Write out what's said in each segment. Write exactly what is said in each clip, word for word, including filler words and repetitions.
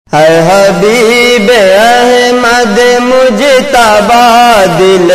اے حبیب احمد مجتبی دل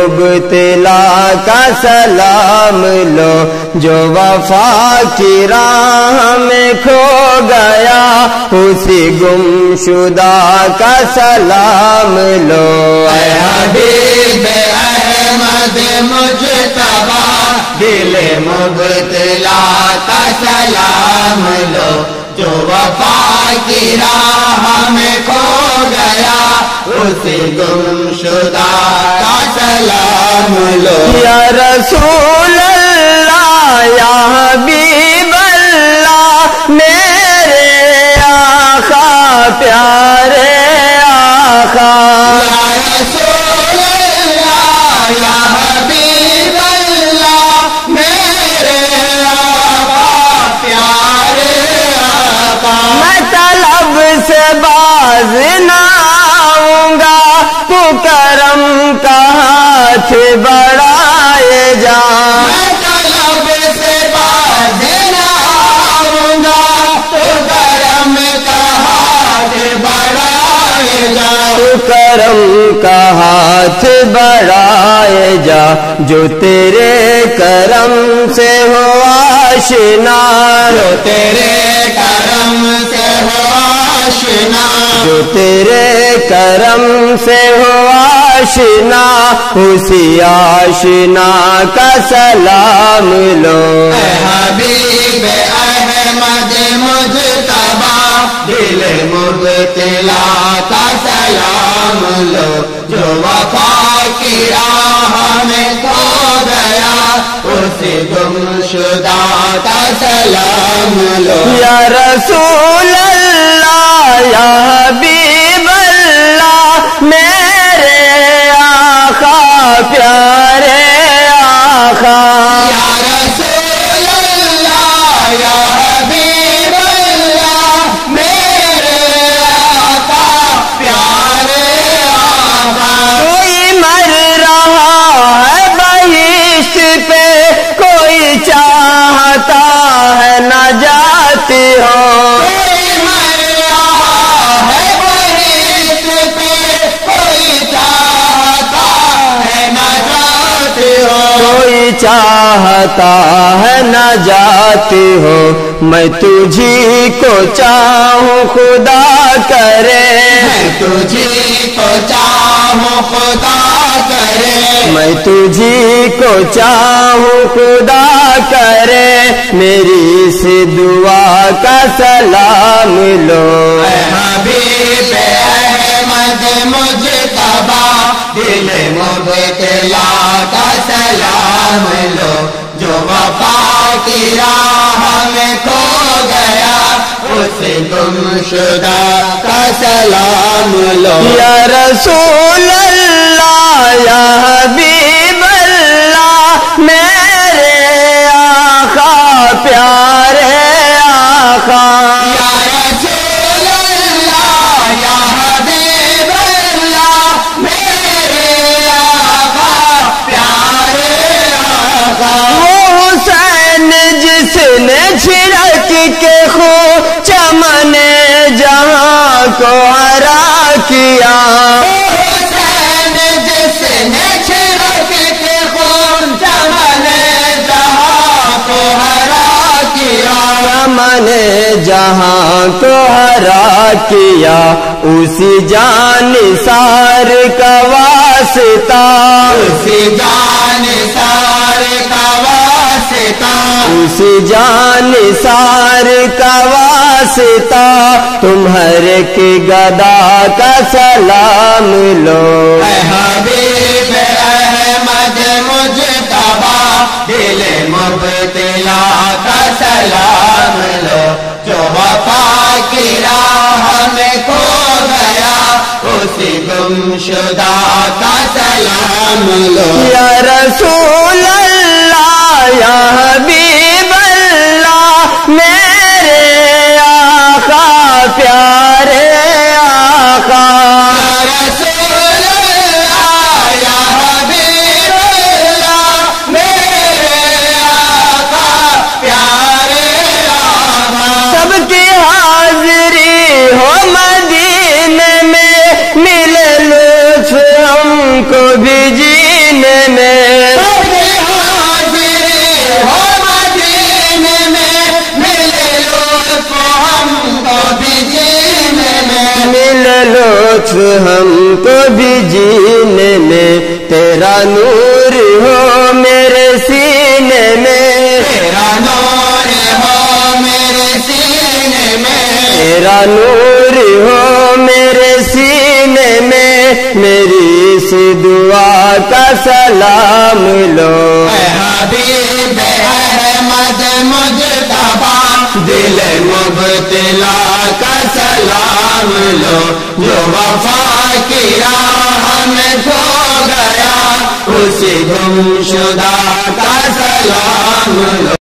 مبتلا کا سلام لو، جو وفا کی راہ میں کھو گیا اسی گم شدہ کا سلام لو۔ اے حبیب احمد مجتبی دل مبتلا کا سلام لو، جو وفا کی راہ میں کھو گیا اسی گم شدہ کا سلام لو۔ یا رسول اللہ یا حبیب اللہ میرے آقا پیارے آقا، یا رسول اللہ یا حبیب اللہ میرے آقا پیارے آقا، میں طلب سے باز نہ آؤں گا، تو کرم کا ہاتھ بڑھائے جا۔ میں طلب سے باز نہ آؤں گا، تو کرم کا ہاتھ بڑھائے جا۔ تو کرم کا ہاتھ بڑھائے جا، جو تیرے کرم سے ہو آشنا، جو تیرے کرم سے ہو آشنا، جو تیرے کرم سے ہو آشنا اسی آشنا کا سلام لو۔ اے حبیب احمد مجتبی دل مبتلا کا سلام لو، جو وفا کی راہ میں کھو گیا اسی گم شدہ کا سلام لو۔ یا رسول اللہ یا حبیب اللہ میرے آقا پیارے آقا، یا رسول اللہ یا حبیب اللہ میرے آقا پیارے آقا، کوئی مر رہا ہے بہشت پہ، کوئی چاہتا ہے نجات ہو، کوئی مر رہا ہے بہشت پہ، کوئی چاہتا ہے نجات ہو، کوئی چاہتا ہے نجات ہو، میں تجھی کو چاہوں خدا کرے، میں تجھی کو چاہوں خدا کرے، میں تجھی کو چاہوں خدا کرے، میری اس دعا کا سلام لو۔ اے حبیب احمد مجتبی دل مبتلا کا سلام لو، جو وفا کی راہ میں کھو گیا اسے گم شدہ کا سلام لو۔ یا رسول اللہ یا حبیب اللہ میرے آقا پیارے آقا، یا رسول اللہ یا حبیب اللہ میرے آقا پیارے آقا، وہ حسین جس نے چھڑک کے خو چمن جہاں کو ہرا کیا، حسین جس نے چھڑک کے خون چمن جہاں کو ہرا کیا، چمن جہاں کو ہرا کیا، اسی جان سار کا واسطہ، اسی جان سار کا واسطہ، اسی جان سار کا واسطہ، تمہر کی گدا کا سلام لو۔ اے حبیب احمد مجتبی دل مبتلا کا سلام لو، جو وفا کی راہ میں کھو گیا اسی گم شدہ کا سلام لو۔ یا رسول اللہ یا حبیب اللہ میرے آقا پیارے آقا، یا رسول اللہ یا حبیب اللہ میرے آقا پیارے آقا، سب کی حاضری ہو مدینہ کو بھی جینے میں، ملے لطف ہم کو بھی جینے میں، تیرا نور ہو میرے سینے میں، تیرا نور ہو میرے سینے میں، تیرا نور ہو میرے سینے میں، میری اس دعا کا سلام لو، اے حبیب احمد مجتبی دل مبتلا کا سلام لو، جو وفا کی راہ میں کھو گیا اسی گم شدہ کا سلام لو۔